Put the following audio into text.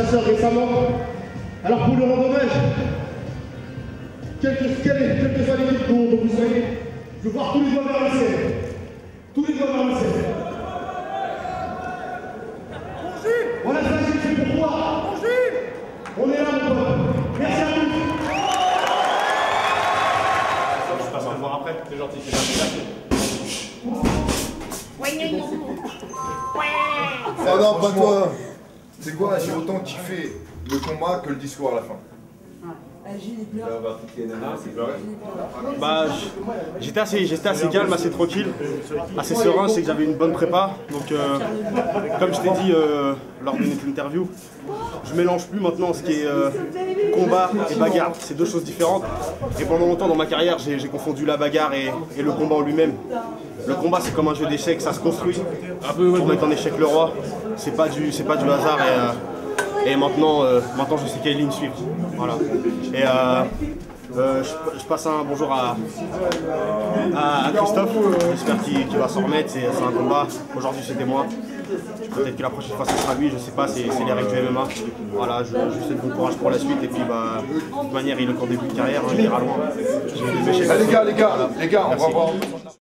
sa sœur récemment. Alors pour le rendre hommage, quelle que soit l'équipe dont vous soyez, je veux voir tous les doigts vers le ciel. Tous les doigts vers le ciel. Voilà ça, j'ai fait pour toi. On est là, mon pote. Merci à tous. Je passe me voir après, c'est gentil, c'est gentil. Oh non, pas toi. C'est quoi, j'ai autant kiffé le combat que le discours à la fin. Bah, j'étais assez calme, assez tranquille, assez serein. Je sais que j'avais une bonne prépa. Donc, comme je t'ai dit lors de notre interview, je mélange plus maintenant ce qui est combat et bagarre. C'est deux choses différentes. Et pendant longtemps dans ma carrière, j'ai confondu la bagarre et le combat en lui-même. Le combat, c'est comme un jeu d'échecs, ça se construit pour mettre en échec le roi. C'est pas du hasard. Et maintenant, je sais quelle ligne suivre. Voilà. Et je passe un bonjour à Christophe. J'espère qu'il va s'en remettre. C'est un combat. Aujourd'hui, c'était moi. Peut-être que la prochaine fois, ce sera lui. Je sais pas. C'est les règles du MMA. Voilà. Je lui souhaite bon courage pour la suite. Et puis, de toute manière, il est encore début de carrière. Il ira loin. Les gars, on va voir.